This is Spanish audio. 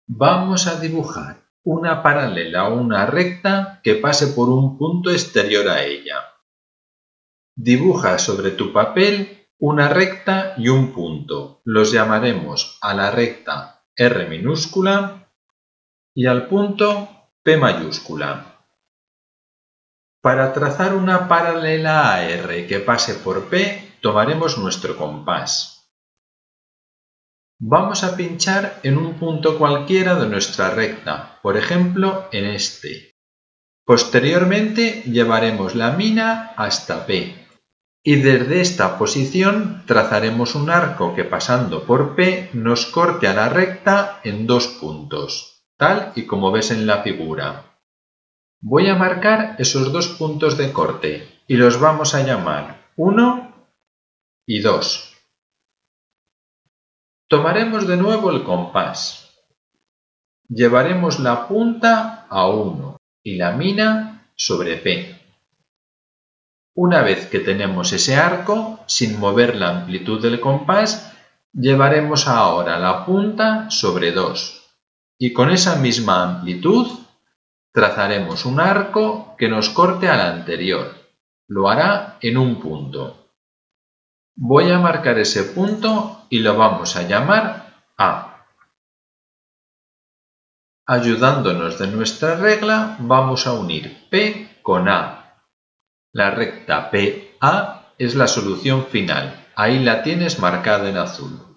Vamos a dibujar una paralela o una recta que pase por un punto exterior a ella. Dibuja sobre tu papel una recta y un punto. Los llamaremos a la recta R minúscula y al punto P mayúscula. Para trazar una paralela a R que pase por P, tomaremos nuestro compás. Vamos a pinchar en un punto cualquiera de nuestra recta, por ejemplo en este. Posteriormente llevaremos la mina hasta P y desde esta posición trazaremos un arco que pasando por P nos corte a la recta en dos puntos, tal y como ves en la figura. Voy a marcar esos dos puntos de corte y los vamos a llamar 1 y 2. Tomaremos de nuevo el compás. Llevaremos la punta a 1 y la mina sobre P. Una vez que tenemos ese arco, sin mover la amplitud del compás, llevaremos ahora la punta sobre 2 y con esa misma amplitud trazaremos un arco que nos corte al anterior. Lo hará en un punto. Voy a marcar ese punto y lo vamos a llamar A. Ayudándonos de nuestra regla, vamos a unir P con A. La recta PA es la solución final. Ahí la tienes marcada en azul.